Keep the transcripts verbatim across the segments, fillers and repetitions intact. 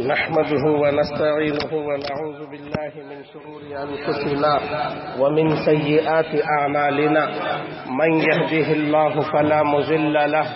نحمده ونستعينه ونعوذ بالله من شرور أنفسنا ومن سيئات أعمالنا من يهده الله فلا مضل له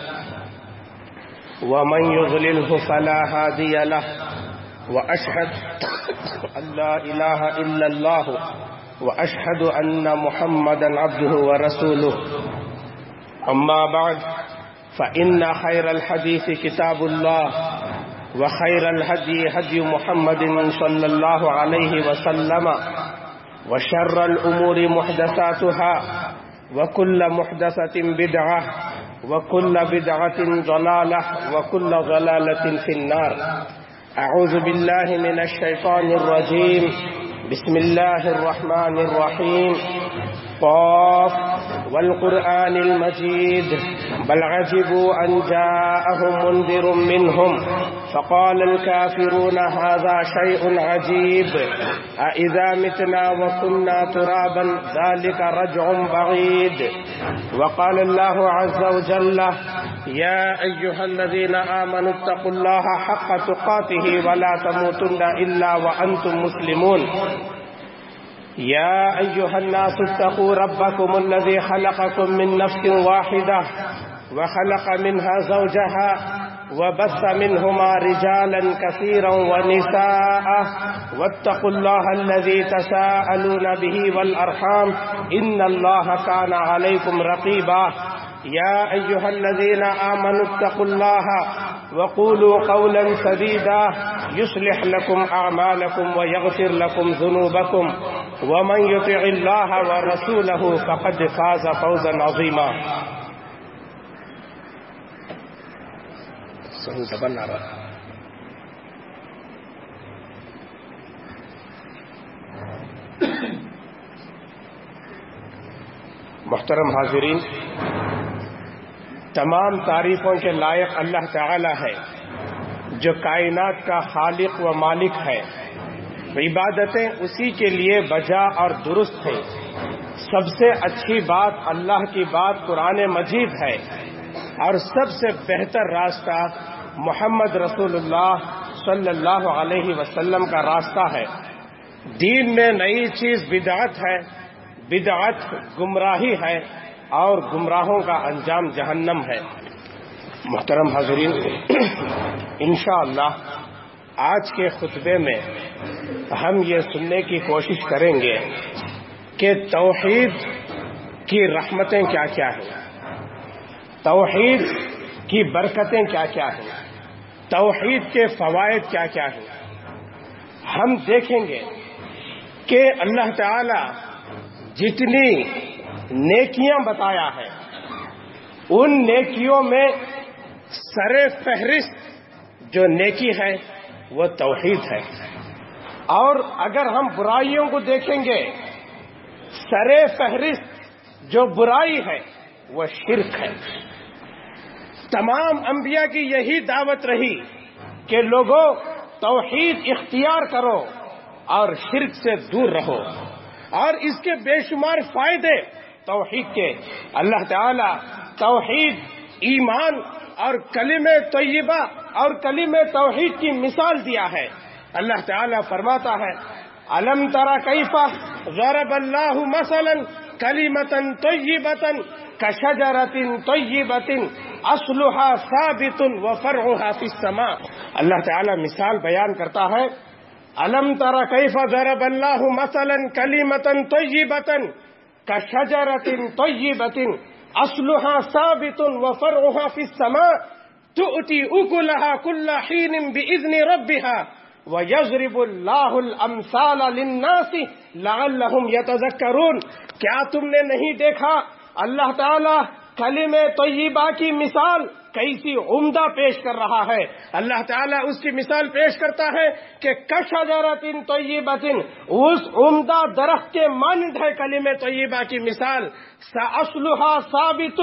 ومن يضلله فلا هادي له وأشهد أن لا إله إلا الله وأشهد أن محمدا عبده ورسوله أما بعد فإن خير الحديث كتاب الله وخير الهدي هدي محمد صلى الله عليه وسلم وشر الأمور محدثاتها وكل محدثة بدعة وكل بدعة ضلالة وكل ضلالة في النار. أعوذ بالله من الشيطان الرجيم. بسم الله الرحمن الرحيم. قاف والقرآن المجيد بل عجبوا أن جاءهم منذر منهم فقال الكافرون هذا شيء عجيب أإذا متنا وكنا ترابا ذلك رجع بعيد. وقال الله عز وجل يا أيها الذين آمنوا اتقوا الله حق تقاته ولا تموتن إلا وأنتم مسلمون. يا أيها الناس اتقوا ربكم الذي خلقكم من نفس واحدة وخلق منها زوجها وبث منهما رجالا كثيرا ونساء واتقوا الله الذي تساءلون به والأرحام إن الله كان عليكم رقيبا. يا أيها الذين آمنوا اتقوا الله وقولوا قولا سديدا يصلح لكم أعمالكم ويغفر لكم ذنوبكم ومن يطع الله ورسوله فقد فاز فوزا عظيما. محترم حاضرین، تمام تعریفوں کے لائق اللہ تعالی ہے جو کائنات کا خالق و مالک ہے. عبادتیں اسی کے لیے بجا اور درست ہیں. سب سے اچھی بات اللہ کی بات قرآن مجید ہے اور سب سے بہتر راستہ محمد رسول اللہ صلی اللہ علیہ وسلم کا راستہ ہے. دین میں نئی چیز بدعت ہے، بدعت گمراہی ہے اور گمراہوں کا انجام جہنم ہے. محترم حاضرین، انشاءاللہ آج کے خطبے میں ہم یہ سننے کی کوشش کریں گے کہ توحید کی رحمتیں کیا کیا ہیں، توحید کی برکتیں کیا کیا ہیں، توحید کے فوائد کیا کیا ہیں. ہم دیکھیں گے کہ اللہ تعالی جتنی نیکیاں بتایا ہے ان نیکیوں میں سر فہرست جو نیکی ہے وہ توحید ہے. اور اگر ہم برائیوں کو دیکھیں گے سر فہرست جو برائی ہے وہ شرک ہے. تمام انبیاء کی یہی دعوت رہی کہ لوگوں توحید اختیار کرو اور شرک سے دور رہو، اور اس کے بے شمار فائدے توحید کے. اللہ تعالی توحید، ایمان اور کلمہ طیبہ اور کلمہ توحید کی مثال دیا ہے. اللہ تعالی فرماتا ہے الم تر کیف ضرب اللہ مثلا کلمۃ طیبۃ کشجرۃ طیبۃ اصلها ثابت وفرعها فی السماء. اللہ تعالی مثال بیان کرتا ہے الم تر کیف ضرب اللہ مثلا کلمۃ طیبۃ کشجرۃ طیبۃ اصلها ثابت وفرعها فی السماء تؤتی اکلها کل حین باذن ربها وَيَضْرِبُ اللَّهُ الْأَمْثَالَ لِلنَّاسِ لَعَلَّهُمْ يَتَذَكَّرُونَ. کیا تم نے نہیں دیکھا اللہ تعالیٰ کلمہ طیبہ کی مثال کیسی عمدہ پیش کر رہا ہے. اللہ تعالیٰ اس کی مثال پیش کرتا ہے کہ کشجرۃ طیبۃ، اس عمدہ درخت کے مانند ہے کلمہ طیبہ کی مثال. اصلها ثابت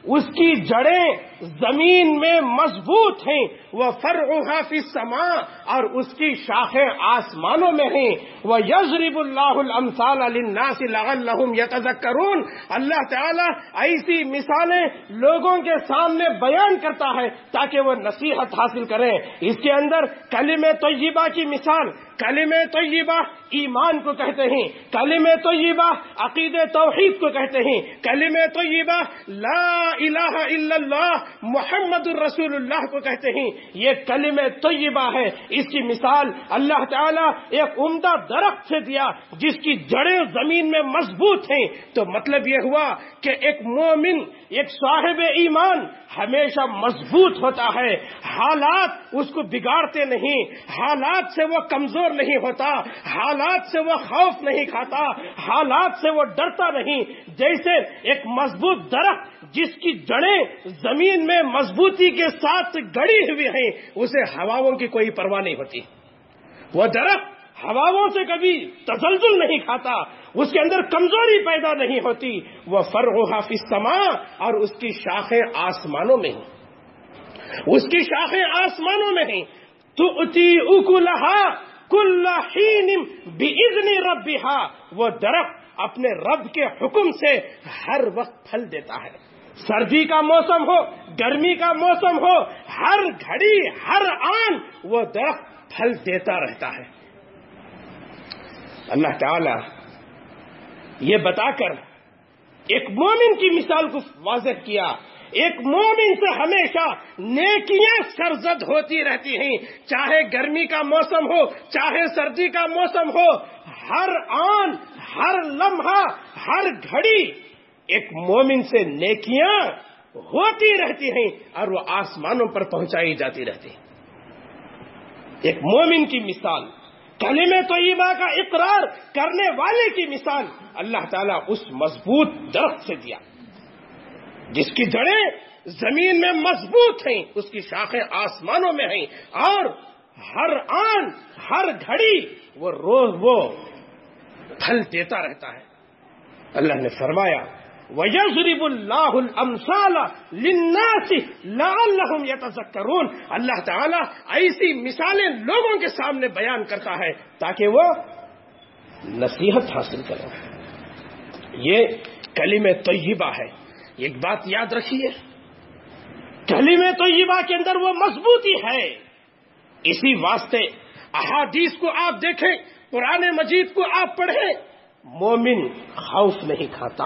اس کی جڑیں زمین میں مضبوط ہیں، وَفَرْعُهَا فِي السَّمَاءِ، اور اس کی شاخیں آسمانوں میں ہیں، وَيَضْرِبُ اللَّهُ الْأَمْثَالَ لِلنَّاسِ لَعَلَّهُمْ يَتَذَكَّرُونَ۔ اللہ تعالیٰ ایسی مثالیں لوگوں کے سامنے بیان کرتا ہے تاکہ وہ نصیحت حاصل کریں۔ اس کے اندر کلمہ طیبہ کی مثال، کلمہ طیبہ ایمان کو کہتے ہیں، کلمہ طیبہ عقید توحید کو کہتے ہیں، کلمہ طیبہ لا الہ الا اللہ محمد الرسول اللہ کو کہتے ہیں۔ یہ کلمہ طیبہ ہے۔ اس کی مثال اللہ تعالیٰ ایک عمدہ درخت سے دیا جس کی جڑیں زمین میں مضبوط ہیں، تو مطلب یہ ہوا کہ ایک مومن، ایک صاحب ایمان ہمیشہ مضبوط ہوتا ہے، حالات اس کو بگاڑتے نہیں، حالات سے وہ کمزور نہیں ہوتا، حالات سے وہ خوف نہیں کھاتا، حالات سے وہ ڈرتا نہیں۔ جیسے ایک مضبوط درخت جس کی جڑیں زمین میں مضبوطی کے ساتھ گڑی ہوئی ہیں، اسے ہواؤں کی کوئی پرواہ نہیں ہوتی، وہ درخت ہواؤں سے کبھی تزلزل نہیں کھاتا، اس کے اندر کمزوری پیدا نہیں ہوتی۔ وہ فرعها فی السماء، اور اس کی شاخیں آسمانوں میں ہیں، اس کی شاخیں آسمانوں میں ہیں۔ تؤتی اکلھا کل حین باذن ربھا، وہ درخت اپنے رب کے حکم سے ہر وقت پھل دیتا ہے، سردی کا موسم ہو، گرمی کا موسم ہو، ہر گھڑی ہر آن وہ درخت پھل دیتا رہتا ہے۔ اللہ تعالی یہ بتا کر ایک مومن کی مثال کو واضح کیا۔ ایک مومن سے ہمیشہ نیکیاں سرزد ہوتی رہتی ہیں، چاہے گرمی کا موسم ہو، چاہے سردی کا موسم ہو، ہر آن ہر لمحہ ہر گھڑی ایک مومن سے نیکیاں ہوتی رہتی ہیں اور وہ آسمانوں پر پہنچائی جاتی رہتی ہیں۔ ایک مومن کی مثال، کلمہ طیبہ کا اقرار کرنے والے کی مثال اللہ تعالیٰ اس مضبوط درخت سے دیا جس کی جڑیں زمین میں مضبوط ہیں، اس کی شاخیں آسمانوں میں ہیں، اور ہر آن ہر گھڑی وہ روز وہ پھل دیتا رہتا ہے۔ اللہ نے فرمایا وَيَضْرِبُ اللَّهُ الْأَمْثَالَ لِلنَّاسِ لَعَلَّهُمْ يَتَذَكَّرُونَ۔ اللہ تعالیٰ ایسی مثالیں لوگوں کے سامنے بیان کرتا ہے تاکہ وہ نصیحت حاصل کریں۔ یہ کلمہ طیبہ ہے۔ ایک بات یاد رکھیے، کلمہ طیبہ کے اندر وہ مضبوطی ہے۔ اسی واسطے احادیث کو آپ دیکھیں، قرآن مجید کو آپ پڑھیں، مومن خوف نہیں کھاتا،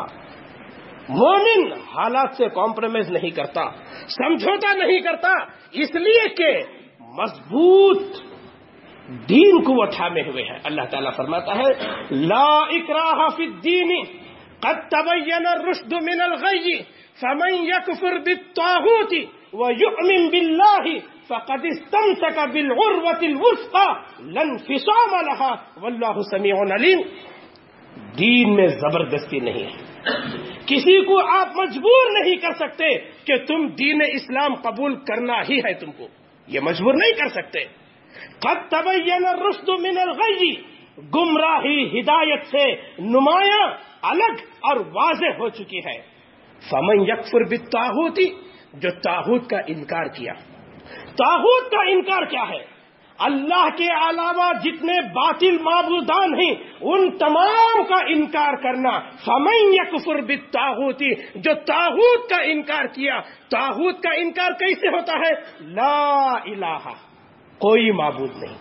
مومن حالات سے کمپرومائز نہیں کرتا، سمجھوتا نہیں کرتا، اس لیے کہ مضبوط دین کو وہ تھامے ہوئے ہے۔ اللہ تعالیٰ فرماتا ہے لا اکراہ فی الدین قد تبین الرشد من الغی فمن یکفر بالطاغوت ویؤمن باللہ فقد استمسک بالعروۃ الوثقی لا انفصام لها واللہ سمیع علیم۔ دین میں زبردستی نہیں ہے، کسی کو آپ مجبور نہیں کر سکتے کہ تم دین اسلام قبول کرنا ہی ہے، تم کو یہ مجبور نہیں کر سکتے۔ قد تبین الرشد من الغی، گمراہی ہدایت سے نمایاں الگ اور واضح ہو چکی ہے۔ فمن یکفر بالطاغوت، جو طاغوت کا انکار کیا۔ طاغوت کا انکار کیا ہے؟ اللہ کے علاوہ جتنے باطل معبودان ہیں ان تمام کا انکار کرنا۔ فمن یکفر بالطاغوت، جو طاغوت کا انکار کیا۔ طاغوت کا انکار کیسے ہوتا ہے؟ لا الہ، کوئی معبود نہیں،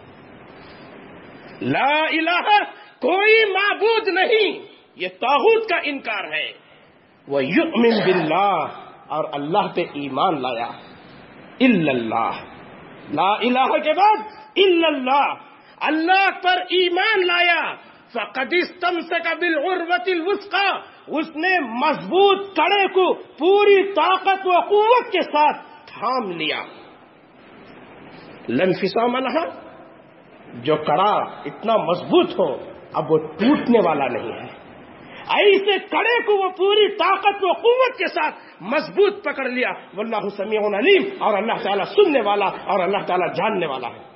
لا الہ، کوئی معبود نہیں، یہ طاغوت کا انکار ہے۔ وَيُؤْمِن بِاللَّهِ، اور اللہ پہ ایمان لایا۔ الا اللہ، لا الہ کے بعد الا اللہ، اللہ پر ایمان لایا۔ فقد استمسک بالعروۃ الوثقی، اس نے مضبوط کڑے کو پوری طاقت و قوت کے ساتھ تھام لیا۔ لا انفصام لها، جو کڑا اتنا مضبوط ہو اب وہ ٹوٹنے والا نہیں ہے، ایسے کڑے کو وہ پوری طاقت و قوت کے ساتھ مضبوط پکڑ لیا۔ واللہ سمیع علیم، اور اللہ تعالیٰ سننے والا اور اللہ تعالیٰ جاننے والا ہے۔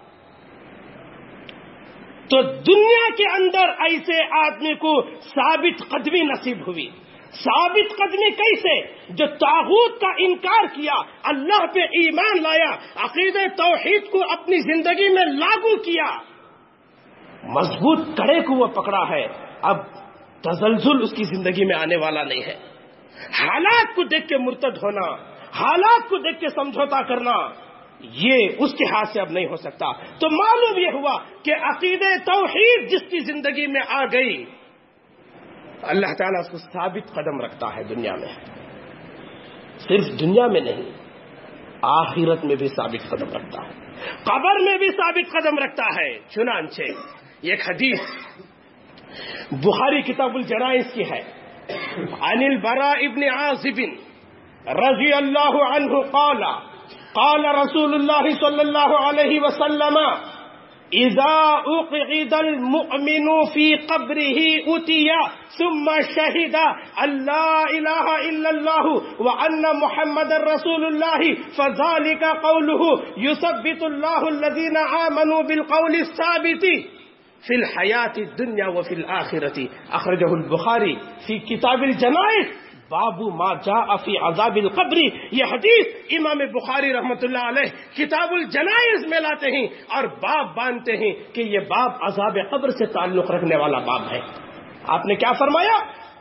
تو دنیا کے اندر ایسے آدمی کو ثابت قدمی نصیب ہوئی، ثابت قدمی کیسے؟ جو طاغوت کا انکار کیا، اللہ پہ ایمان لایا، عقیدہ توحید کو اپنی زندگی میں لاگو کیا، مضبوط کڑے کو وہ پکڑا ہے، اب تزلزل اس کی زندگی میں آنے والا نہیں ہے۔ حالات کو دیکھ کے مرتد ہونا، حالات کو دیکھ کے سمجھوتا کرنا، یہ اس کے ہاتھ سے اب نہیں ہو سکتا۔ تو معلوم یہ ہوا کہ عقیدہ توحید جس کی زندگی میں آ گئی، اللہ تعالیٰ اس کو ثابت قدم رکھتا ہے دنیا میں، صرف دنیا میں نہیں، آخرت میں بھی ثابت قدم رکھتا ہے، قبر میں بھی ثابت قدم رکھتا ہے۔ چنانچہ ایک حدیث بخاری کتاب الجنائز کی ہے، عن البراء ابن عازب رضی اللہ عنہ قال قال رسول اللہ صلی اللہ علیہ وسلم اذا اقعد المؤمن في قبره اتي ثم شهد ان لا اله الا الله وان محمد رسول الله فذلك قوله يثبت الله الذين امنوا بالقول الثابت في الحياة الدنيا وفي الآخرة اخرجه البخاری في کتاب الجنائز باب ما جاء فی عذاب القبر۔ یہ حدیث امام بخاری رحمۃ اللہ علیہ کتاب الجنائز میں لاتے ہیں اور باب باندھتے ہیں کہ یہ باب عذاب قبر سے تعلق رکھنے والا باب ہے۔ آپ نے کیا فرمایا؟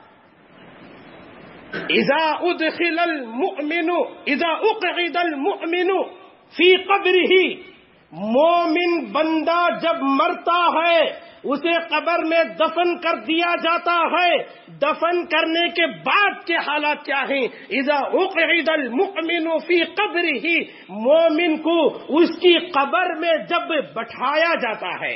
اذا ادخل المؤمن اذا اقعد المؤمن فی قبرہ، مومن بندہ جب مرتا ہے اسے قبر میں دفن کر دیا جاتا ہے، دفن کرنے کے بعد کے حالات کیا ہیں؟ اذا اقعد المؤمن فی قبرہ، مومن کو اس کی قبر میں جب بٹھایا جاتا ہے،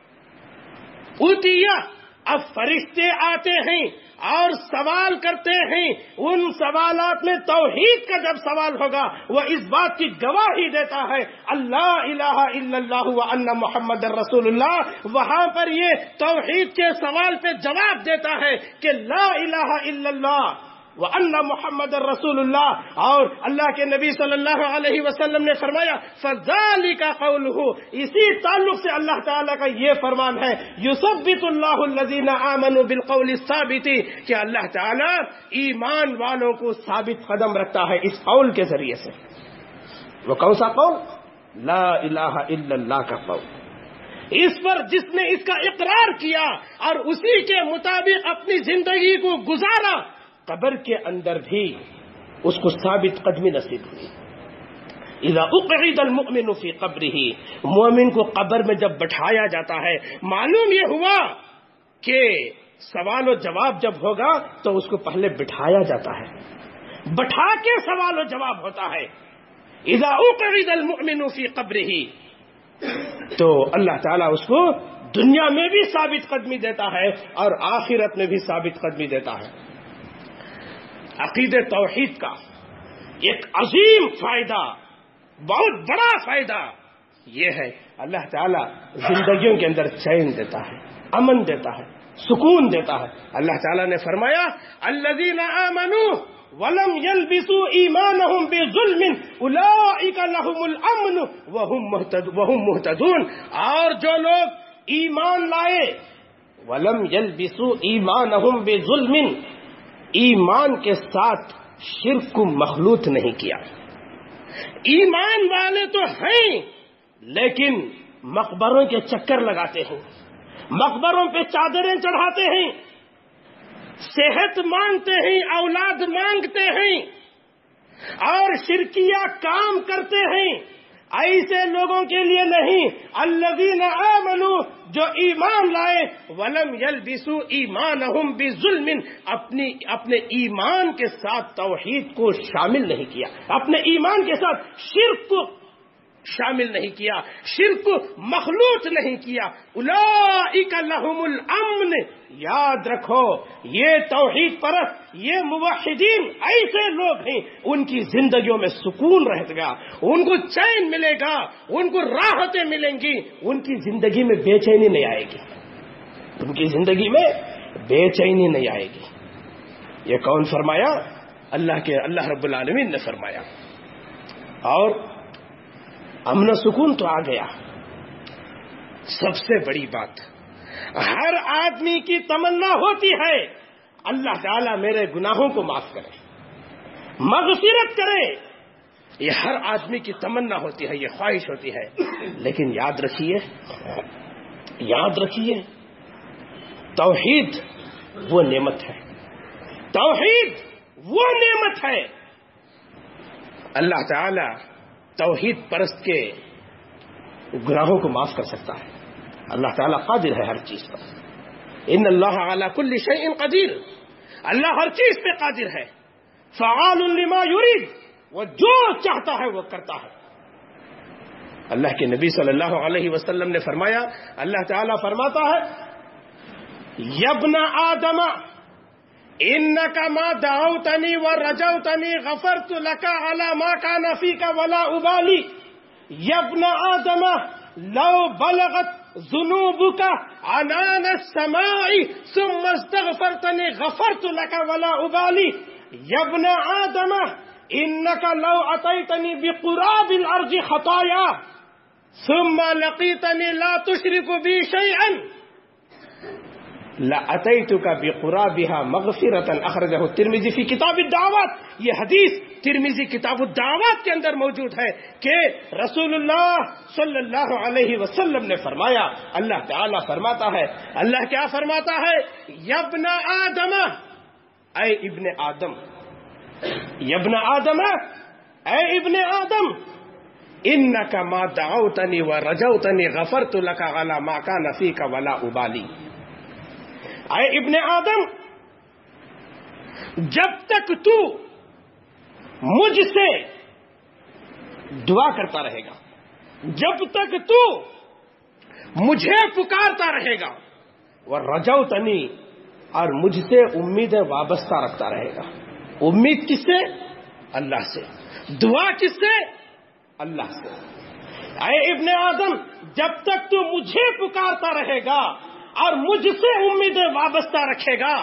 اتیا، اب فرشتے آتے ہیں اور سوال کرتے ہیں، ان سوالات میں توحید کا جب سوال ہوگا وہ اس بات کی گواہی دیتا ہے اللہ الہ الا اللہ وان محمد رسول اللہ، وہاں پر یہ توحید کے سوال پہ جواب دیتا ہے کہ لا الہ الا اللہ وان محمد رسول اللہ، اور اللہ کے نبی صلی اللہ علیہ وسلم نے فرمایا فذلک قولہ، اسی تعلق سے اللہ تعالیٰ کا یہ فرمان ہے یثبت اللہ الذین آمنوا بالقول الثابت، کہ اللہ تعالیٰ ایمان والوں کو ثابت قدم رکھتا ہے اس قول کے ذریعے سے۔ وہ کون سا قول؟ لا الہ الا اللہ کا قول۔ اس پر جس نے اس کا اقرار کیا اور اسی کے مطابق اپنی زندگی کو گزارا، قبر کے اندر بھی اس کو ثابت قدمی نصیب ہوئی۔ اذا اقعد المؤمن فی قبرہ، مومن کو قبر میں جب بٹھایا جاتا ہے، معلوم یہ ہوا کہ سوال و جواب جب ہوگا تو اس کو پہلے بٹھایا جاتا ہے، بٹھا کے سوال و جواب ہوتا ہے۔ اذا اقعد المؤمن فی قبرہ، تو اللہ تعالیٰ اس کو دنیا میں بھی ثابت قدمی دیتا ہے اور آخرت میں بھی ثابت قدمی دیتا ہے۔ عقید توحید کا ایک عظیم فائدہ، بہت بڑا فائدہ یہ ہے اللہ تعالیٰ زندگیوں کے اندر چین دیتا ہے، امن دیتا ہے، سکون دیتا ہے۔ اللہ تعالیٰ نے فرمایا الذین آمنوا ولم يلبسوا ایمانہم بظلم اولئک لہم الامن وہم مہتدون، اور جو لوگ ایمان لائے ولم يلبسوا ایمانہم بظلم، ایمان کے ساتھ شرک کو مخلوط نہیں کیا، ایمان والے تو ہیں لیکن مقبروں کے چکر لگاتے ہیں، مقبروں پہ چادریں چڑھاتے ہیں، صحت مانگتے ہیں، اولاد مانگتے ہیں اور شرکیہ کام کرتے ہیں، ایسے لوگوں کے لیے نہیں۔ الذین آمنوا، جو ایمان لائے، ولم یلبسوا ایمانہم بظلم، اپنی اپنے ایمان کے ساتھ توحید کو شامل نہیں کیا، اپنے ایمان کے ساتھ شرک کو شامل نہیں کیا، شرک کو مخلوط نہیں کیا۔ اولئک لہم الامن، یاد رکھو یہ توحید پرست، یہ موحدین ایسے لوگ ہیں ان کی زندگیوں میں سکون رہے گا، ان کو چین ملے گا، ان کو راحتیں ملیں گی، ان کی زندگی میں بے چینی نہیں آئے گی، ان کی زندگی میں بے چینی نہیں آئے گی۔ یہ کون فرمایا؟ اللہ کے اللہ رب العالمین نے فرمایا۔ اور امن و سکون تو آ گیا۔ سب سے بڑی بات، ہر آدمی کی تمنا ہوتی ہے اللہ تعالیٰ میرے گناہوں کو معاف کرے، مغفرت کرے. یہ ہر آدمی کی تمنا ہوتی ہے، یہ خواہش ہوتی ہے. لیکن یاد رکھیے یاد رکھیے توحید وہ نعمت ہے، توحید وہ نعمت ہے. اللہ تعالی توحید پرست کے گناہوں کو معاف کر سکتا ہے. اللہ تعالیٰ قادر ہے ہر چیز پر. ان اللہ علی کل شیء قدیر، اللہ ہر چیز پہ قادر ہے. فعال لما یرید، وہ جو چاہتا ہے وہ کرتا ہے. اللہ کے نبی صلی اللہ علیہ وسلم نے فرمایا، اللہ تعالیٰ فرماتا ہے یبن آدم انک ما دعوتنی ورجوتنی غفرت لک علی ما کان فیک ولا ابالی. یبن آدم لو بلغت ذنوبک عنان السماء ثم استغفرتنی غفرت لک ولا ابالی. یبن آدم انک لو اتیتنی بقراب الارض خطایا ثم لقیتنی لا تشرک بی شیئا لأتیتک بقرابها مغفرۃ. اخرجہ الترمذی فی کتاب الدعوات. یہ حدیث ترمذی کتاب الدعوات کے اندر موجود ہے کہ رسول اللہ صلی اللہ علیہ وسلم نے فرمایا، اللہ تعالیٰ فرماتا ہے، اللہ کیا فرماتا ہے؟ یبن آدم، اے ابن آدم، یبن آدم، اے ابن آدم، انک ما دعوتنی ورجوتنی غفرت لک علی ما کان فیک ولا ابالی. اے ابن آدم، جب تک تو مجھ سے دعا کرتا رہے گا، جب تک تو مجھے پکارتا رہے گا، ورجوتنی، اور مجھ سے امیدیں وابستہ رکھتا رہے گا. امید کس سے؟ اللہ سے. دعا کس سے؟ اللہ سے. اے ابن آدم، جب تک تو مجھے پکارتا رہے گا اور مجھ سے امیدیں وابستہ رکھے گا،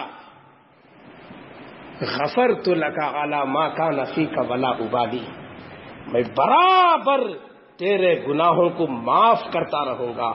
غفرت لک علی ما کان فیک ولا ابالی، میں برابر تیرے گناہوں کو معاف کرتا رہوں گا.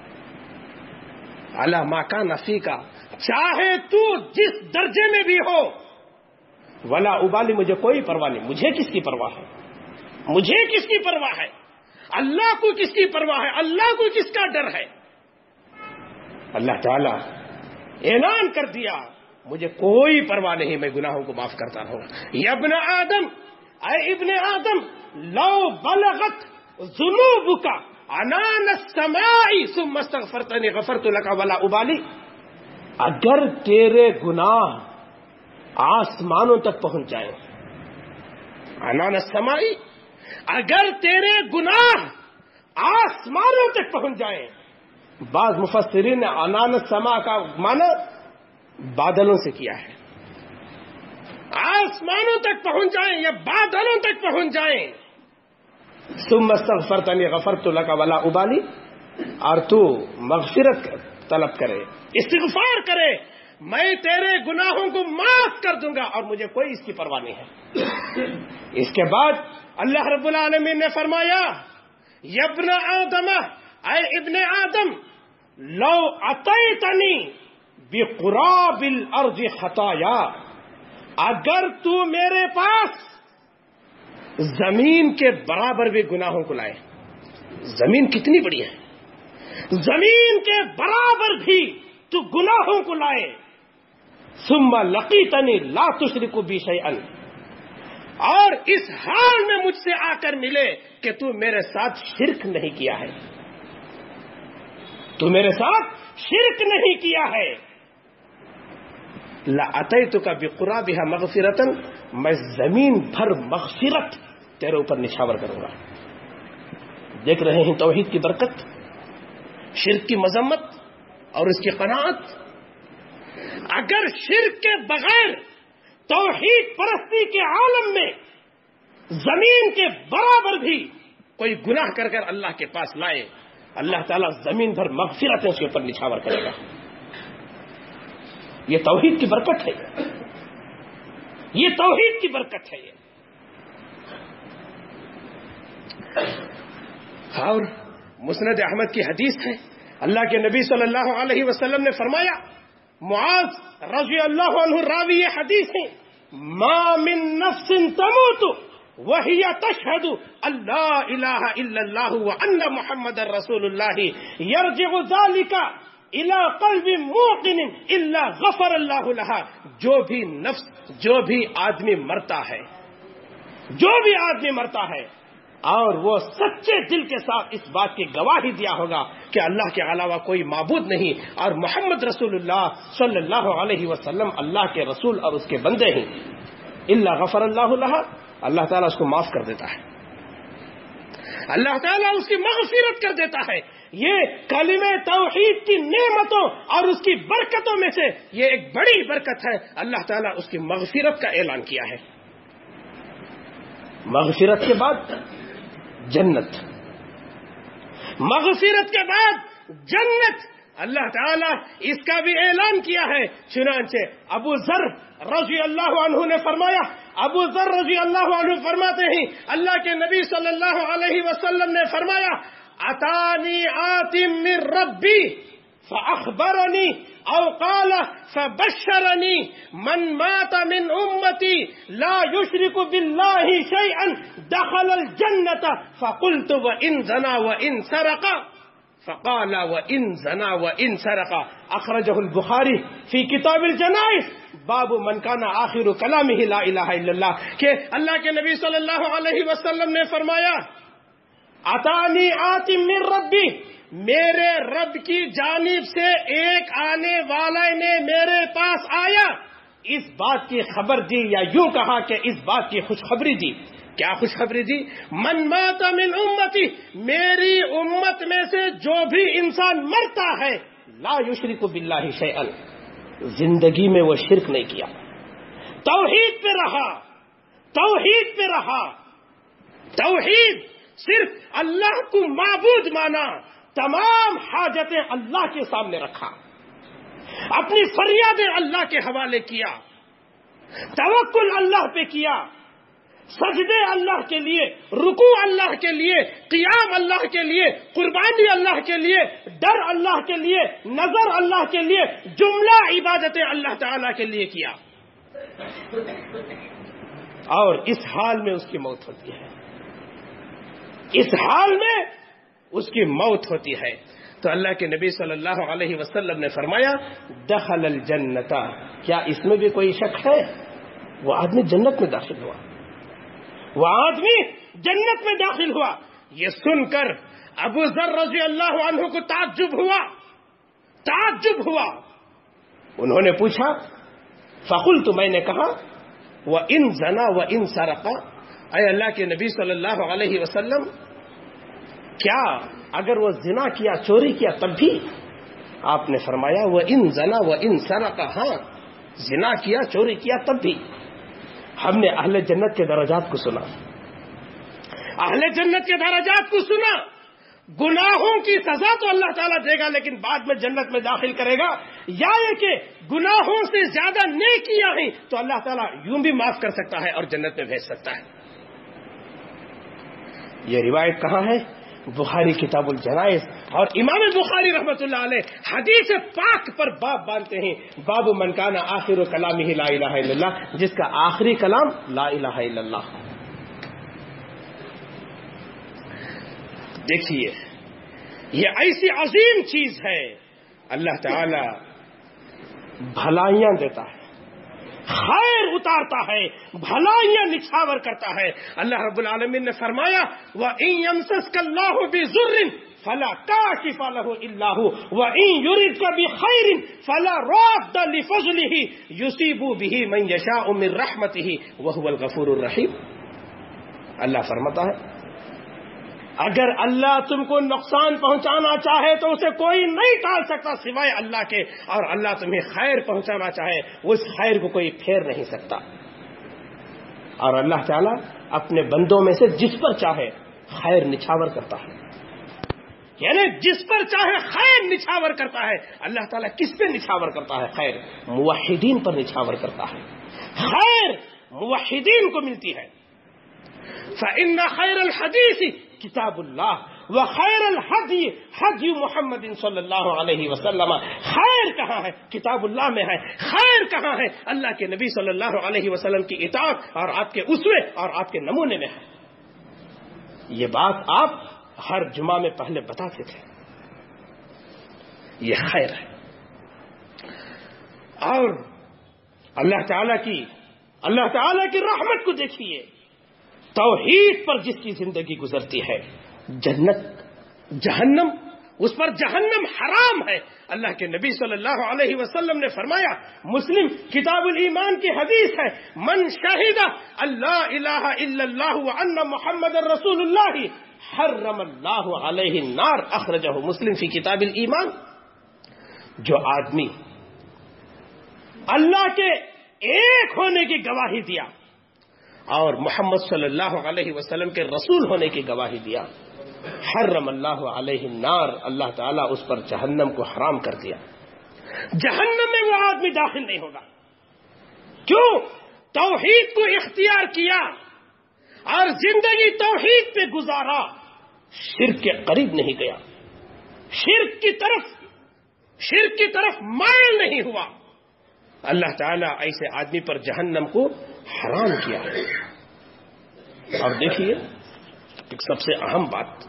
علی ما کان فیک، چاہے تو جس درجے میں بھی ہو، ولا ابالی، مجھے کوئی پرواہ نہیں. مجھے کس کی پرواہ ہے؟ مجھے کس کی پرواہ ہے؟ اللہ کو کس کی پرواہ ہے؟ اللہ کو کس کا ڈر ہے؟ اللہ تعالیٰ اعلان کر دیا، مجھے کوئی پرواہ نہیں، میں گناہوں کو معاف کرتا رہوں گا. یا ابن آدم، اے ابن آدم، لو بلغت ذنوبک عنان السماء ثم استغفرتنی غفرت لک ولا ابالی. اگر تیرے گناہ آسمانوں تک پہنچ جائیں، عنان السماء، اگر تیرے گناہ آسمانوں تک پہنچ جائیں. بعض مفسرین نے عنان السماء کا معنی بادلوں سے کیا ہے. آسمانوں تک پہنچ جائیں یا بادلوں تک پہنچ جائیں. ثم استغفرتنی غفرت لک ولا ابالی، اور تو مغفرت طلب کرے، استغفار کرے، میں تیرے گناہوں کو معاف کر دوں گا اور مجھے کوئی اس کی پرواہ نہیں ہے. اس کے بعد اللہ رب العالمین نے فرمایا، یا ابن آدم، اے ابن آدم، لو اتیتنی بقراب الارض خطایا، اگر تو میرے پاس زمین کے برابر بھی گناہوں کو لائے. زمین کتنی بڑی ہے، زمین کے برابر بھی تو گناہوں کو لائے. ثم لقیتنی لا تشرک بی شیئا، اور اس حال میں مجھ سے آ کر ملے کہ تو میرے ساتھ شرک نہیں کیا ہے، تو میرے ساتھ شرک نہیں کیا ہے. لأتیتک بقرابها مغفرۃ، میں زمین بھر مغفرت تیرے اوپر نچھاور کروں گا. دیکھ رہے ہیں توحید کی برکت، شرک کی مذمت اور اس کی قناعت. اگر شرک کے بغیر توحید پرستی کے عالم میں زمین کے برابر بھی کوئی گناہ کر کر اللہ کے پاس لائے، اللہ تعالیٰ زمین بھر مغفرتیں اس کے اوپر نچھاور کرے گا. یہ توحید کی برکت ہے، یہ توحید کی برکت ہے. یہ اور مسند احمد کی حدیث ہے، اللہ کے نبی صلی اللہ علیہ وسلم نے فرمایا، معاذ رضی اللہ عنہ راوی حدیث ہیں، ما من نفس تموت وہی تشہد اللہ الہ الا اللہ وان محمد رسول اللہ یرجع ذلک الی قلب موقن الا غفر اللہ لہا. جو بھی نفس، جو بھی آدمی مرتا ہے، جو بھی آدمی مرتا ہے اور وہ سچے دل کے ساتھ اس بات کی گواہی دیا ہوگا کہ اللہ کے علاوہ کوئی معبود نہیں اور محمد رسول اللہ صلی اللہ علیہ وسلم اللہ کے رسول اور اس کے بندے ہیں، الا غفر اللہ لہا، اللہ تعالیٰ اس کو معاف کر دیتا ہے، اللہ تعالیٰ اس کی مغفرت کر دیتا ہے. یہ کلمہ توحید کی نعمتوں اور اس کی برکتوں میں سے یہ ایک بڑی برکت ہے. اللہ تعالیٰ اس کی مغفرت کا اعلان کیا ہے. مغفرت کے بعد جنت، مغفرت کے بعد جنت، اللہ تعالیٰ اس کا بھی اعلان کیا ہے. چنانچہ ابو ذر رضی اللہ عنہ نے فرمایا، ابو ذر رضی اللہ عنہ فرماتے ہیں اللہ کے نبی صلی اللہ علیہ وسلم نے فرمایا، اتانی آتم من ربی فاخبرنی او قال فبشرنی من مات من امتی لا یشرک باللہ شیئا دخل الجنة فقلت وان زنا وان سرق فقال وان زنا وان سرق. اخرجہ البخاری فی کتاب الجنائز باب من کان آخر کلامہ لا الہ الا اللہ. کہ اللہ کے نبی صلی اللہ علیہ وسلم نے فرمایا، اتانی آتم من ربی، میرے رب کی جانب سے ایک آنے والے نے میرے پاس آیا، اس بات کی خبر دی، یا یوں کہا کہ اس بات کی خوشخبری دی. کیا خوشخبری دی؟ من مات من امتی، میری امت میں سے جو بھی انسان مرتا ہے، لا یشرک باللہ شیئا، زندگی میں وہ شرک نہیں کیا، توحید پہ رہا، توحید پہ رہا، توحید، صرف اللہ کو معبود مانا، تمام حاجتیں اللہ کے سامنے رکھا، اپنی فریادیں اللہ کے حوالے کیا، توکل اللہ پہ کیا، سجدے اللہ کے لیے، رکوع اللہ کے لیے، قیام اللہ کے لیے، قربانی اللہ کے لیے، ڈر اللہ کے لیے، نظر اللہ کے لیے، جملہ عبادتیں اللہ تعالی کے لیے کیا. اور اس حال میں اس کی موت ہوتی ہے، اس حال میں اس کی موت ہوتی ہے. تو اللہ کے نبی صلی اللہ علیہ وسلم نے فرمایا، دخل الجنت، کیا اس میں بھی کوئی شک ہے؟ وہ آدمی جنت میں داخل ہوا، وہ آدمی جنت میں داخل ہوا. یہ سن کر ابو ذر رضی اللہ عنہ کو تعجب ہوا، تعجب ہوا. انہوں نے پوچھا، فقلت، میں نے کہا، وَإِن زَنَا وَإِن سَرَقَ، اے اللہ کے نبی صلی اللہ علیہ وسلم، کیا اگر وہ زنا کیا، چوری کیا، تب بھی؟ آپ نے فرمایا، وَإِن زَنَا وَإِن سَرَقَ، ہاں زنا کیا، چوری کیا، تب بھی. ہم نے اہل جنت کے درجات کو سنا، اہل جنت کے درجات کو سنا. گناہوں کی سزا تو اللہ تعالیٰ دے گا، لیکن بعد میں جنت میں داخل کرے گا. یا یہ کہ گناہوں سے زیادہ نیکیاں ہیں تو اللہ تعالیٰ یوں بھی معاف کر سکتا ہے اور جنت میں بھیج سکتا ہے. یہ روایت کہاں ہے؟ بخاری کتاب الجنائز. اور امام بخاری رحمۃ اللہ علیہ حدیث پاک پر باب باندھتے ہیں، باب من کان آخر کلامہ لا الہ الا اللہ، جس کا آخری کلام لا الہ الا اللہ. دیکھیے، یہ ایسی عظیم چیز ہے. اللہ تعالی بھلائیاں دیتا ہے، خیر اتارتا ہے، بھلائیاں نچھاور کرتا ہے. اللہ رب العالمین نے فرمایا، وَإِن يَمْسَسْكَ اللَّهُ بِضُرٍّ فَلَا كَاشِفَ لَهُ إِلَّا هُوَ وَإِن يُرِدْكَ بِخَيْرٍ فَلَا رَادَّ لِفَضْلِهِ يُصِيبُ بِهِ مَن يَشَاءُ مِن رَحْمَتِهِ وَهُوَ الْغَفُورُ الرَّحِيمُ. اللہ فرماتا ہے، اگر اللہ تم کو نقصان پہنچانا چاہے تو اسے کوئی نہیں ٹال سکتا سوائے اللہ کے، اور اللہ تمہیں خیر پہنچانا چاہے اس خیر کو کوئی پھیر نہیں سکتا. اور اللہ تعالیٰ اپنے بندوں میں سے جس پر چاہے خیر نچھاور کرتا ہے، یعنی جس پر چاہے خیر نچھاور کرتا ہے. اللہ تعالیٰ کس پہ نچھاور کرتا ہے خیر؟ موحدین پر نچھاور کرتا ہے. خیر موحدین کو ملتی ہے. فَإِنَّ خَيْرَ الْحَدِيثِ کتاب اللہ وخیر الحدی حدی محمد صلی اللہ علیہ وسلم. خیر کہاں ہے؟ کتاب اللہ میں ہے. خیر کہاں ہے؟ اللہ کے نبی صلی اللہ علیہ وسلم کی اطاعت اور آپ کے اسوے اور آپ کے نمونے میں ہے. یہ بات آپ ہر جمعہ میں پہلے بتاتے تھے. یہ خیر ہے. اور اللہ تعالیٰ کی اللہ تعالیٰ کی رحمت کو دیکھیے. توحید پر جس کی زندگی گزرتی ہے، جنت جہنم اس پر جہنم حرام ہے. اللہ کے نبی صلی اللہ علیہ وسلم نے فرمایا، مسلم کتاب الایمان کی حدیث ہے، من شہد اللہ الہ الا اللہ وان محمد رسول اللہ حرم اللہ علیہ النار. اخرجہ مسلم فی کتاب الایمان. جو آدمی اللہ کے ایک ہونے کی گواہی دیا اور محمد صلی اللہ علیہ وسلم کے رسول ہونے کی گواہی دیا، حرم اللہ علیہ النار، اللہ تعالیٰ اس پر جہنم کو حرام کر دیا. جہنم میں وہ آدمی داخل نہیں ہوگا. کیوں؟ توحید کو اختیار کیا اور زندگی توحید پہ گزارا، شرک کے قریب نہیں گیا، شرک کی طرف شرک کی طرف مائل نہیں ہوا. اللہ تعالیٰ ایسے آدمی پر جہنم کو حرام کیا. اور دیکھیے ایک سب سے اہم بات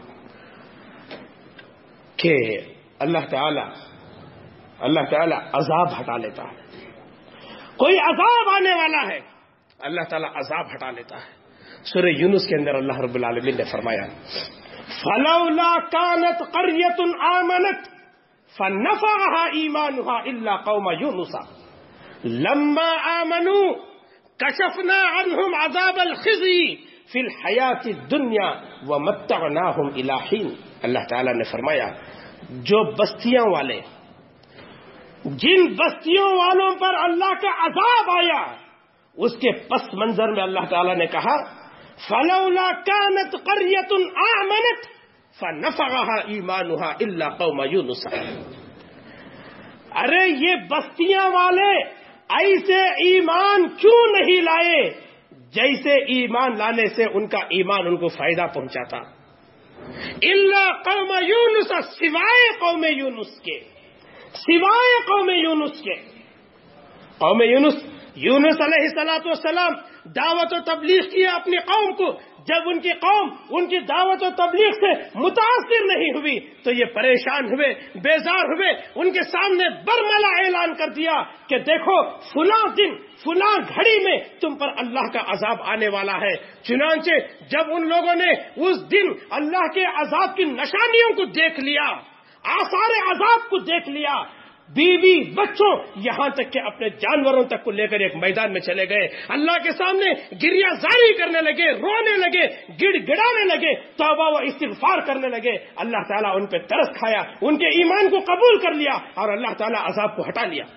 کہ اللہ تعالیٰ اللہ تعالیٰ عذاب ہٹا لیتا ہے. کوئی عذاب آنے والا ہے، اللہ تعالیٰ عذاب ہٹا لیتا ہے. سورہ یونس کے اندر اللہ رب العالمین نے فرمایا، فلولا كانت قرية آمنت فنفعها ایمانها الا قوم یونس لما آمنوا کشفنا عنهم عذاب الخزي فی الحیات الدنیا ومتعناهم الی حین. اللہ تعالیٰ نے فرمایا، جو بستیاں والے جن بستیوں والوں پر اللہ کا عذاب آیا، اس کے پس منظر میں اللہ تعالیٰ نے کہا، فلولا كانت قرية آمنت فنفعها ایمانها الا قوم یونس. ارے یہ بستیاں والے ایسے ایمان کیوں نہیں لائے جیسے ایمان لانے سے ان کا ایمان ان کو فائدہ پہنچاتا. الا قوم یونس، سوائے قوم یونس کے سوائے قوم یونس کے قوم یونس یونس علیہ الصلوۃ والسلام دعوت و تبلیغ کیا اپنی قوم کو. جب ان کی قوم ان کی دعوت و تبلیغ سے متاثر نہیں ہوئی تو یہ پریشان ہوئے، بیزار ہوئے. ان کے سامنے برملا اعلان کر دیا کہ دیکھو فلاں دن فلاں گھڑی میں تم پر اللہ کا عذاب آنے والا ہے. چنانچہ جب ان لوگوں نے اس دن اللہ کے عذاب کی نشانیوں کو دیکھ لیا، آثار عذاب کو دیکھ لیا، بیوی بچوں یہاں تک کہ اپنے جانوروں تک کو لے کر ایک میدان میں چلے گئے، اللہ کے سامنے گریہ زاری کرنے لگے، رونے لگے، گڑ گڑانے لگے، توبہ و استغفار کرنے لگے. اللہ تعالیٰ ان پہ ترس کھایا، ان کے ایمان کو قبول کر لیا اور اللہ تعالیٰ عذاب کو ہٹا لیا.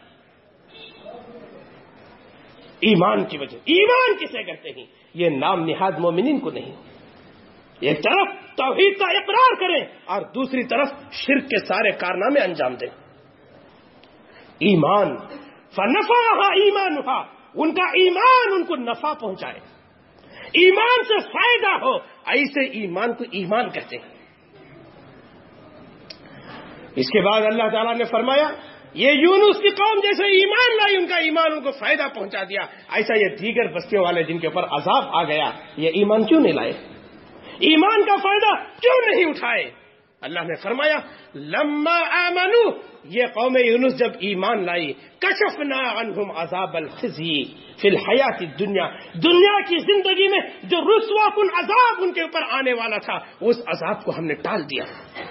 ایمان کی وجہ. ایمان کسے کہتے ہیں؟ یہ نام نہاد مومنین کو نہیں. ایک طرف توحید کا اقرار کریں اور دوسری طرف شرک کے سارے کارنامے انجام دیں. ایمان فنفعها ایمانها، ان کا ایمان ان کو نفع پہنچائے، ایمان سے فائدہ ہو، ایسے ایمان کو ایمان کہتے ہیں. اس کے بعد اللہ تعالیٰ نے فرمایا، یہ یونس کی قوم جیسے ایمان لائی ان کا ایمان ان کو فائدہ پہنچا دیا، ایسا یہ دیگر بستیوں والے جن کے اوپر عذاب آ گیا یہ ایمان کیوں نہیں لائے، ایمان کا فائدہ کیوں نہیں اٹھائے. اللہ نے فرمایا، لما آمنوا، یہ قوم یونس جب ایمان لائی، کشفنا عنہم عذاب الخزی فی الحیات الدنیا، دنیا کی زندگی میں جو رسوا کن عذاب ان کے اوپر آنے والا تھا اس عذاب کو ہم نے ٹال دیا.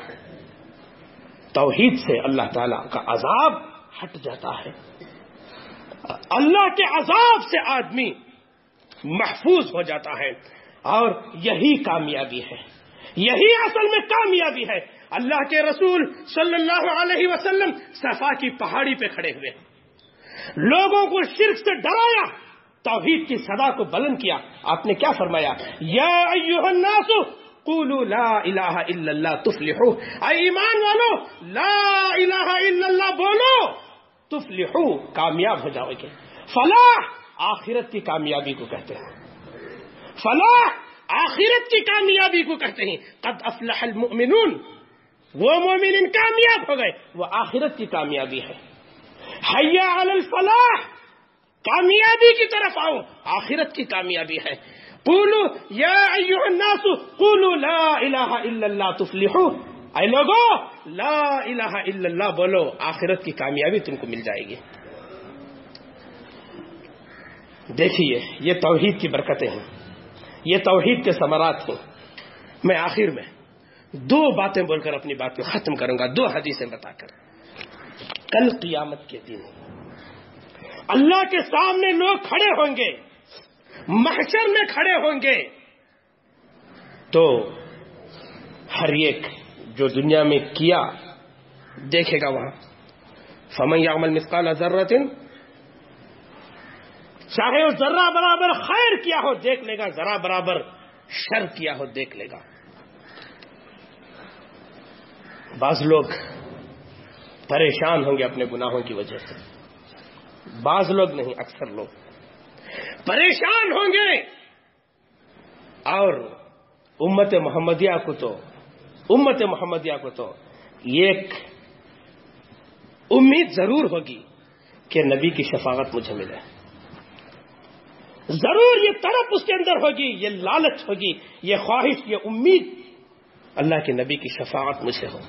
توحید سے اللہ تعالیٰ کا عذاب ہٹ جاتا ہے. اللہ کے عذاب سے آدمی محفوظ ہو جاتا ہے اور یہی کامیابی ہے، یہی اصل میں کامیابی ہے. اللہ کے رسول صلی اللہ علیہ وسلم صفا کی پہاڑی پہ کھڑے ہوئے، لوگوں کو شرک سے ڈرایا، توحید کی صدا کو بلند کیا. آپ نے کیا فرمایا؟ یا ایھا الناس قولوا لا الہ الا اللہ تفلحوا، اے ایمان والو لا الہ الا اللہ بولو تفلحوا، کامیاب ہو جاؤ گے. فلاح آخرت کی کامیابی کو کہتے ہیں. فلاح آخرت کی کامیابی کو کہتے ہیں. قد افلح المؤمنون، وہ مومن کامیاب ہو گئے، وہ آخرت کی کامیابی ہے. حی علی الفلاح، کامیابی کی طرف آؤ، آخرت کی کامیابی ہے. قولوا یا ایھا الناس قولوا لا الہ الا اللہ تفلحوا، اے لوگو لا الہ الا اللہ بولو، آخرت کی کامیابی تم کو مل جائے گی. دیکھیے یہ توحید کی برکتیں ہیں، یہ توحید کے ثمرات ہیں. میں آخر میں دو باتیں بول کر اپنی بات کو ختم کروں گا، دو حدیثیں بتا کر. کل قیامت کے دن اللہ کے سامنے لوگ کھڑے ہوں گے، محشر میں کھڑے ہوں گے، تو ہر ایک جو دنیا میں کیا دیکھے گا وہاں. فمن یعمل مثقال ذرۃ، چاہے وہ ذرہ برابر خیر کیا ہو دیکھ لے گا، ذرہ برابر شر کیا ہو دیکھ لے گا. بعض لوگ پریشان ہوں گے اپنے گناہوں کی وجہ سے، بعض لوگ نہیں، اکثر لوگ پریشان ہوں گے. اور امت محمدیہ کو تو امت محمدیہ کو تو ایک امید ضرور ہوگی کہ نبی کی شفاعت مجھے ملے. ضرور یہ طلب اس کے اندر ہوگی، یہ لالچ ہوگی، یہ خواہش، یہ امید، اللہ کے نبی کی شفاعت مجھے ہو.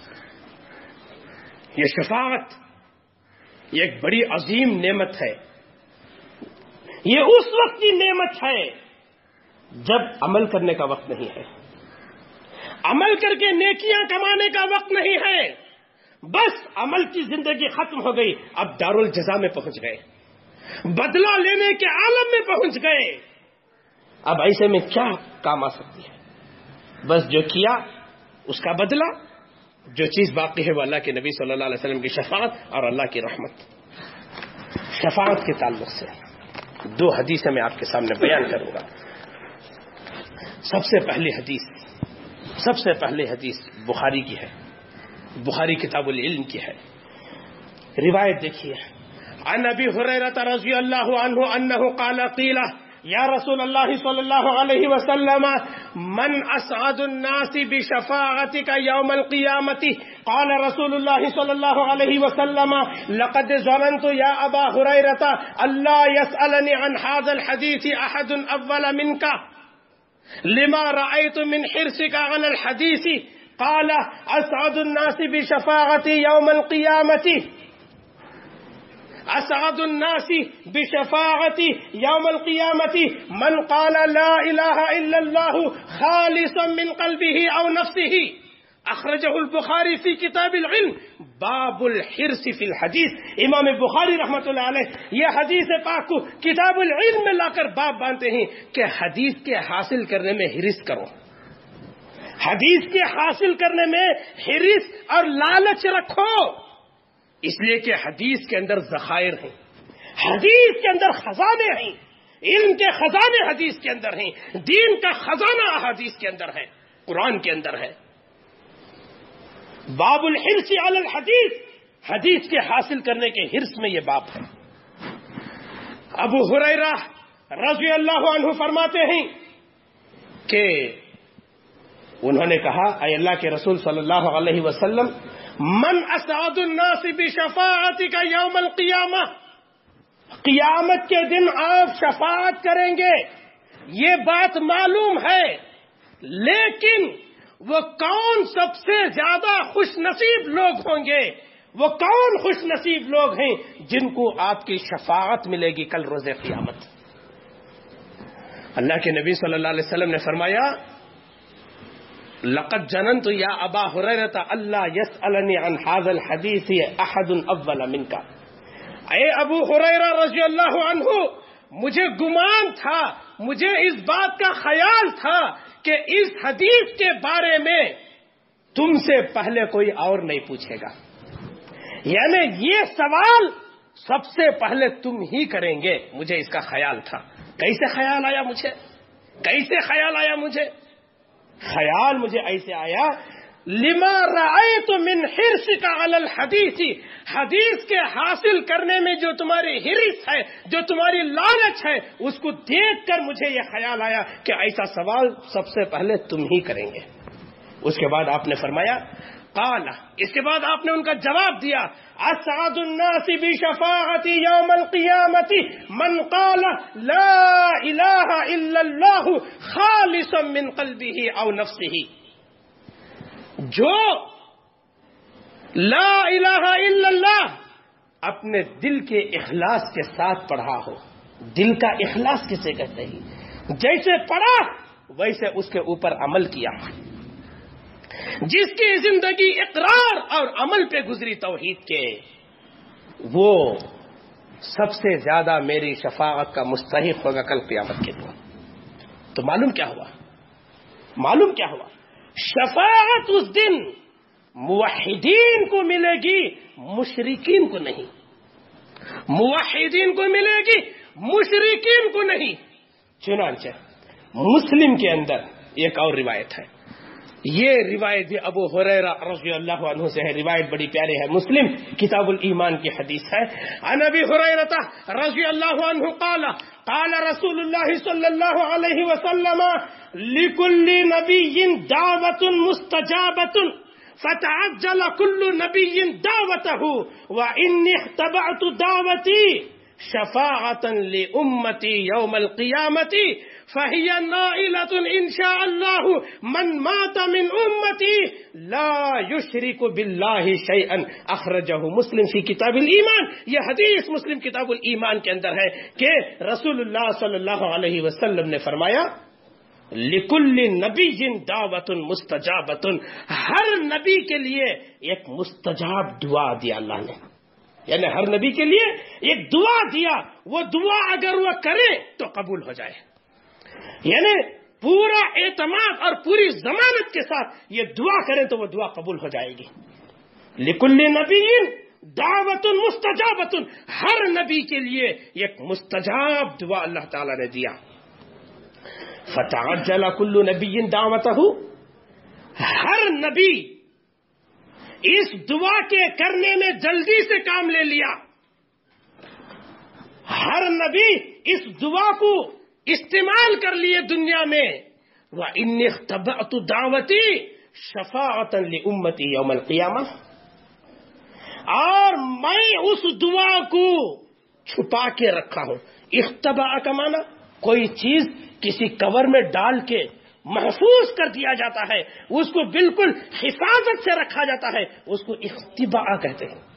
یہ شفاعت یہ ایک بڑی عظیم نعمت ہے. یہ اس وقت کی نعمت ہے جب عمل کرنے کا وقت نہیں ہے، عمل کر کے نیکیاں کمانے کا وقت نہیں ہے. بس عمل کی زندگی ختم ہو گئی، اب دارالجزا میں پہنچ گئے، بدلہ لینے کے عالم میں پہنچ گئے. اب ایسے میں کیا کام آ سکتی ہے؟ بس جو کیا اس کا بدلہ، جو چیز باقی ہے وہ اللہ کے نبی صلی اللہ علیہ وسلم کی شفاعت اور اللہ کی رحمت. شفاعت کے تعلق سے دو حدیثیں میں آپ کے سامنے بیان کروں گا. سب سے پہلی حدیث سب سے پہلی حدیث بخاری کی ہے، بخاری کتاب العلم کی ہے. روایت دیکھیے، عن ابی ہریرہ رضی اللہ عنہ انہ قال قیل یا رسول اللہ صلی اللہ علیہ وسلم من اسعد الناس بشفاعتك یوم القیامت؟ قال رسول اللہ صلی اللہ علیہ وسلم لقد ظننت یا ابا ہریرہ اللہ يسألنی عن هذا الحديث احد اول منك لما رأيت من حرصك على الحديث. قال اسعد الناس بشفاعتي يوم القيامة اسعد الناس بشفاعتي يوم القيامة من قال لا اله الا الله خالصا من قلبه او نفسه. اخرجه البخاری فی کتاب العلم باب الحرص فی الحدیث. امام بخاری رحمۃ اللہ علیہ یہ حدیث پاک کو کتاب العلم میں لا کر باب باندھتے ہیں کہ حدیث کے حاصل کرنے میں حرص کرو، حدیث کے حاصل کرنے میں حرص اور لالچ رکھو، اس لیے کہ حدیث کے اندر ذخائر ہیں، حدیث کے اندر خزانے ہیں، علم کے خزانے حدیث کے اندر ہیں، دین کا خزانہ حدیث کے اندر ہے، قرآن کے اندر ہے. باب الحرص علی الحدیث، حدیث کے حاصل کرنے کے حرص میں یہ باب ہے. ابو ہریرہ رضی اللہ عنہ فرماتے ہیں کہ انہوں نے کہا اے اللہ کے رسول صلی اللہ علیہ وسلم من اسعد الناس بشفاعتک یوم القیامہ، قیامت کے دن آپ شفاعت کریں گے، یہ بات معلوم ہے، لیکن وہ کون سب سے زیادہ خوش نصیب لوگ ہوں گے، وہ کون خوش نصیب لوگ ہیں جن کو آپ کی شفاعت ملے گی کل روز قیامت؟ اللہ کے نبی صلی اللہ علیہ وسلم نے فرمایا لقد جننت یا ابا ہریرہ اللہ یسألنی عن هذا الحدیث احد اول منک. اے ابو ہریرہ رضی اللہ عنہ، مجھے گمان تھا، مجھے اس بات کا خیال تھا کہ اس حدیث کے بارے میں تم سے پہلے کوئی اور نہیں پوچھے گا، یعنی یہ سوال سب سے پہلے تم ہی کریں گے، مجھے اس کا خیال تھا. کیسے خیال آیا مجھے؟ کیسے خیال آیا مجھے؟ خیال مجھے ایسے آیا لما رأيت من حرصك على الحديث، حدیث کے حاصل کرنے میں جو تمہاری حرص ہے، جو تمہاری لالچ ہے، اس کو دیکھ کر مجھے یہ خیال آیا کہ ایسا سوال سب سے پہلے تم ہی کریں گے۔ اس کے بعد آپ نے فرمایا قال، اس کے بعد آپ نے ان کا جواب دیا اسعد الناس بشفاعتی یوم القیامت من قال لا الہ الا اللہ خالصا من قلبہ او نفسہ، جو لا الہ الا اللہ اپنے دل کے اخلاص کے ساتھ پڑھا ہو۔ دل کا اخلاص کسے کہتے ہیں؟ جیسے پڑھا ویسے اس کے اوپر عمل کیا، جس کی زندگی اقرار اور عمل پہ گزری توحید کے، وہ سب سے زیادہ میری شفاعت کا مستحق ہوگا کل قیامت کے دن۔ تو معلوم کیا ہوا؟ معلوم کیا ہوا؟ شفاعت اس دن موحدین کو ملے گی، مشرکین کو نہیں۔ موحدین کو ملے گی، مشرکین کو نہیں۔ چنانچہ مسلم کے اندر ایک اور روایت ہے، یہ روایت ابو ہریرہ رضی اللہ عنہ سے ہے، روایت بڑی پیاری ہے، مسلم کتاب الایمان کی حدیث ہے۔ عن ابی ہریرہ رضی اللہ عنہ قال قال رسول اللہ صلی اللہ علیہ وسلم لکل نبی دعوت مستجابۃ فتعجل کل نبی دعوتہ وانی احتبعت دعوتی شفاعۃ لامتی یوم القیامۃ فہی نائلۃ ان شاء اللہ من مات من امتی لا یشرک باللہ شیئا، اخرجہ مسلم فی کتاب الایمان۔ یہ حدیث مسلم کتاب الایمان کے اندر ہے کہ رسول اللہ صلی اللہ علیہ وسلم نے فرمایا لکل نبی دعوت مستجابۃ، ہر نبی کے لیے ایک مستجاب دعا دیا اللہ نے، یعنی ہر نبی کے لیے ایک دعا دیا، وہ دعا اگر وہ کرے تو قبول ہو جائے، یعنی پورا اعتماد اور پوری ضمانت کے ساتھ یہ دعا کریں تو وہ دعا قبول ہو جائے گی۔ لکل نبی دعوت مستجابۃ، ہر نبی کے لیے ایک مستجاب دعا اللہ تعالی نے دیا۔ فتعجل کل نبی دعوتہ، ہر نبی اس دعا کے کرنے میں جلدی سے کام لے لیا، ہر نبی اس دعا کو استعمال کر لیے دنیا میں۔ وَإِنِّ اخْتَبَعْتُ دَعْوَتِي شَفَاعَةً لِأُمَّتِي يَوْمَ الْقِيَامَةِ، اور میں اس دعا کو چھپا کے رکھا ہوں۔ اختباء کا معنی کوئی چیز کسی کور میں ڈال کے محفوظ کر دیا جاتا ہے، اس کو بالکل حفاظت سے رکھا جاتا ہے، اس کو اختباء کہتے ہیں۔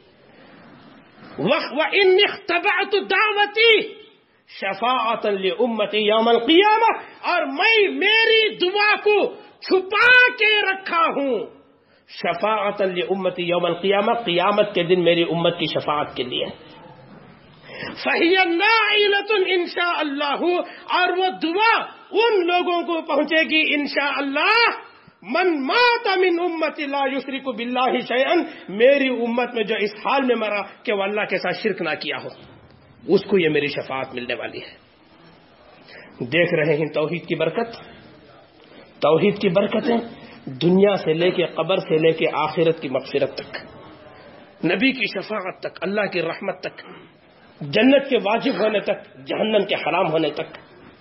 وَإِنِّ اخْتَبَعْتُ دَعْوَتِي شفاعۃ لامتی یوم القیامہ، اور میں میری دعا کو چھپا کے رکھا ہوں شفاعۃ لامتی یوم القیامہ، قیامت کے دن میری امت کی شفاعت کے لیے۔ فہی نائلۃ ان شاء اللہ، اور وہ دعا ان لوگوں کو پہنچے گی انشاء اللہ من مات من امتی لا یشرک باللہ شیئا، میری امت میں جو اس حال میں مرا کہ وہ اللہ کے ساتھ شرک نہ کیا ہو، اس کو یہ میری شفاعت ملنے والی ہے۔ دیکھ رہے ہیں توحید کی برکت، توحید کی برکتیں دنیا سے لے کے قبر سے لے کے آخرت کی مغفرت تک، نبی کی شفاعت تک، اللہ کی رحمت تک، جنت کے واجب ہونے تک، جہنم کے حرام ہونے تک،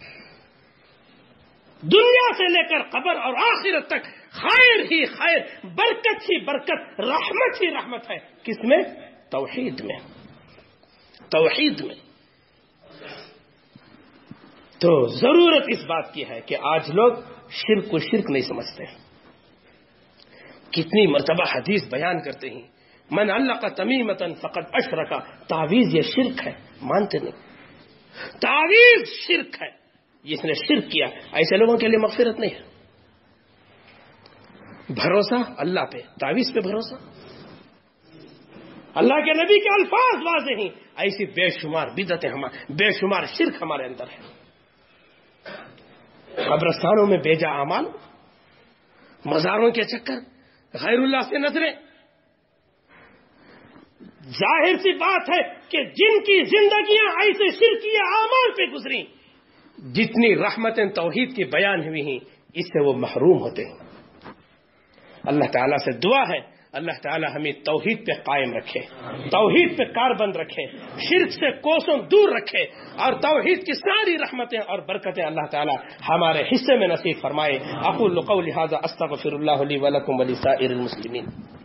دنیا سے لے کر قبر اور آخرت تک خیر ہی خیر، برکت ہی برکت، رحمت ہی رحمت ہے۔ کس میں؟ توحید میں، توحید میں۔ تو ضرورت اس بات کی ہے کہ آج لوگ شرک کو شرک نہیں سمجھتے۔ کتنی مرتبہ حدیث بیان کرتے ہیں من علق تمیمۃ فقد اشرک، تعویذ یہ شرک ہے، مانتے نہیں، تعویذ شرک ہے، جس نے شرک کیا ایسے لوگوں کے لیے مغفرت نہیں ہے۔ بھروسہ اللہ پہ، تعویذ پہ بھروسہ، اللہ کے نبی کے الفاظ واضح ہیں، ایسی بے شمار بدعتیں، بے شمار شرک ہمارے اندر ہے۔ قبرستانوں میں بیجا اعمال، مزاروں کے چکر، غیر اللہ سے نظریں، ظاہر سی بات ہے کہ جن کی زندگیاں ایسے شرکی اعمال پہ گزری، جتنی رحمتیں توحید کی بیان ہوئی ہیں، اس سے وہ محروم ہوتے ہیں۔ اللہ تعالیٰ سے دعا ہے اللہ تعالیٰ ہمیں توحید پہ قائم رکھے، توحید پہ کاربند رکھے، شرک سے کوسوں دور رکھے، اور توحید کی ساری رحمتیں اور برکتیں اللہ تعالیٰ ہمارے حصے میں نصیب فرمائے۔ اقول قولی ھذا استغفر اللہ لی ولکم ولسائر المسلمین۔